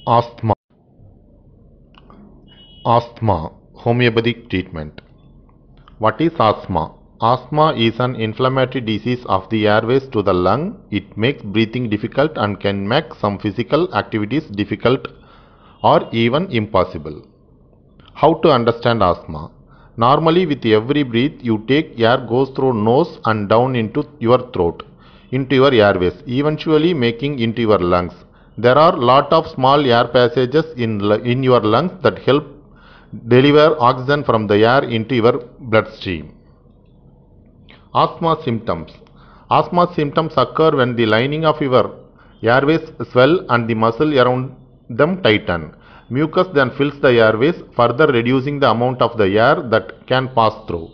Asthma. Asthma. Homeopathic treatment. What is asthma? Asthma is an inflammatory disease of the airways to the lung. It makes breathing difficult and can make some physical activities difficult or even impossible. How to understand asthma? Normally, with every breath you take, air goes through nose and down into your throat, into your airways, eventually making into your lungs. There are lot of small air passages in your lungs that help deliver oxygen from the air into your bloodstream. Asthma symptoms. Asthma symptoms occur when the lining of your airways swell and the muscle around them tighten. Mucus then fills the airways, further reducing the amount of the air that can pass through.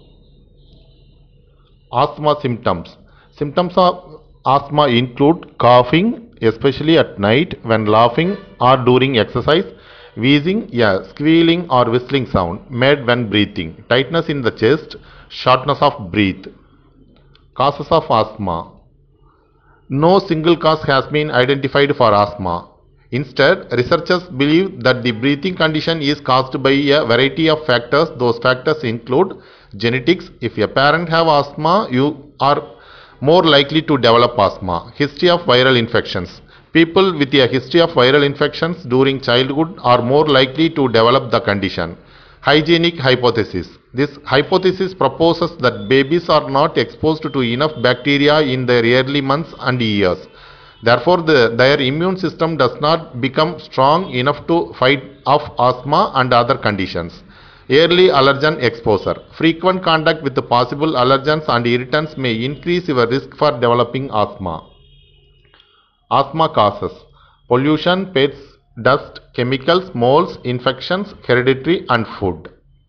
Asthma symptoms. Symptoms of asthma include coughing, especially at night when laughing or during exercise, wheezing, a squealing or whistling sound made when breathing, tightness in the chest, shortness of breath. Causes of asthma. No single cause has been identified for asthma. Instead, researchers believe that the breathing condition is caused by a variety of factors. Those factors include genetics. If a parent have asthma, you are more likely to develop asthma. History of viral infections. People with a history of viral infections during childhood are more likely to develop the condition. Hygienic hypothesis. This hypothesis proposes that babies are not exposed to enough bacteria in their early months and years. Therefore, their immune system does not become strong enough to fight off asthma and other conditions. Early allergen exposure. Frequent contact with the possible allergens and irritants may increase your risk for developing asthma. Asthma causes. Pollution, pets, dust, chemicals, molds, infections, hereditary and food.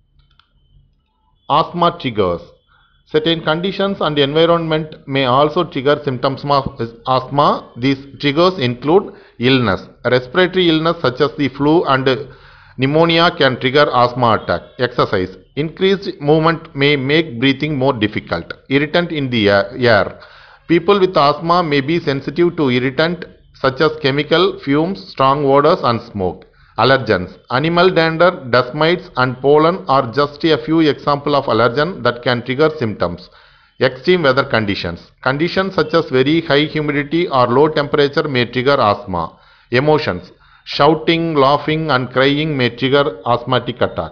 Asthma triggers. Certain conditions and environment may also trigger symptoms of asthma. These triggers include illness. Respiratory illness such as the flu and pneumonia can trigger asthma attack. Exercise. Increased movement may make breathing more difficult. Irritant in the air. People with asthma may be sensitive to irritant such as chemical, fumes, strong odors and smoke. Allergens. Animal dander, dust mites and pollen are just a few examples of allergen that can trigger symptoms. Extreme weather conditions. Conditions such as very high humidity or low temperature may trigger asthma. Emotions. Shouting, laughing and crying may trigger asthmatic attack.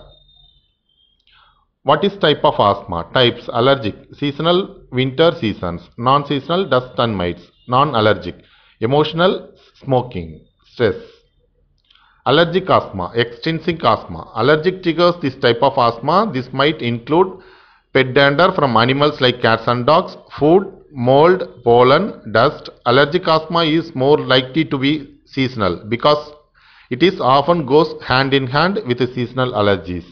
What is type of asthma? Types. Allergic. Seasonal, winter seasons. Non-seasonal, dust and mites. Non-allergic. Emotional, smoking, stress. Allergic asthma. Extrinsic asthma. Allergic triggers this type of asthma. This might include pet dander from animals like cats and dogs, food, mold, pollen, dust. Allergic asthma is more likely to be seasonal because it is often goes hand in hand with seasonal allergies.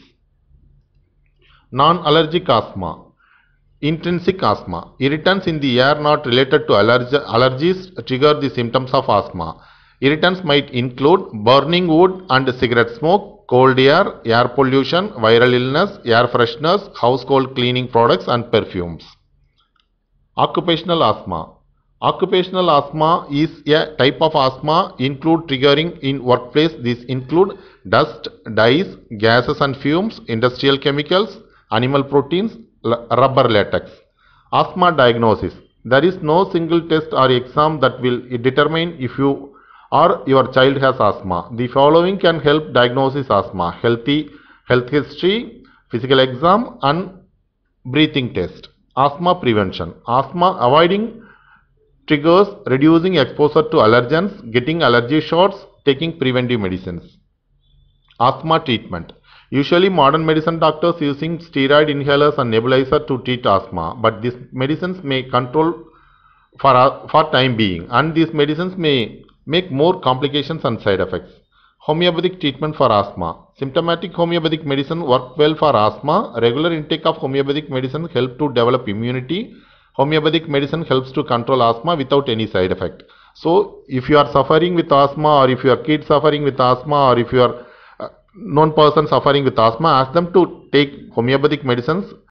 Non-allergic asthma. Intrinsic asthma. Irritants in the air not related to allergies trigger the symptoms of asthma. Irritants might include burning wood and cigarette smoke, cold air pollution, viral illness, air fresheners, household cleaning products and perfumes. Occupational asthma. Occupational asthma is a type of asthma include triggering in workplace. These include dust, dyes, gases and fumes, industrial chemicals, animal proteins, rubber latex. Asthma diagnosis. There is no single test or exam that will determine if you or your child has asthma. The following can help diagnosis asthma: health history, physical exam and breathing test. Asthma prevention. Asthma avoiding triggers, reducing exposure to allergens, getting allergy shots, taking preventive medicines. Asthma treatment. Usually modern medicine doctors using steroid inhalers and nebulizer to treat asthma, but these medicines may control for time being and these medicines may make more complications and side effects. Homeopathic treatment for asthma. Symptomatic homeopathic medicine work well for asthma. Regular intake of homeopathic medicine help to develop immunity. Homeopathic medicine helps to control asthma without any side effect. So, if you are suffering with asthma or if your kid suffering with asthma or if you are known person suffering with asthma, ask them to take homeopathic medicines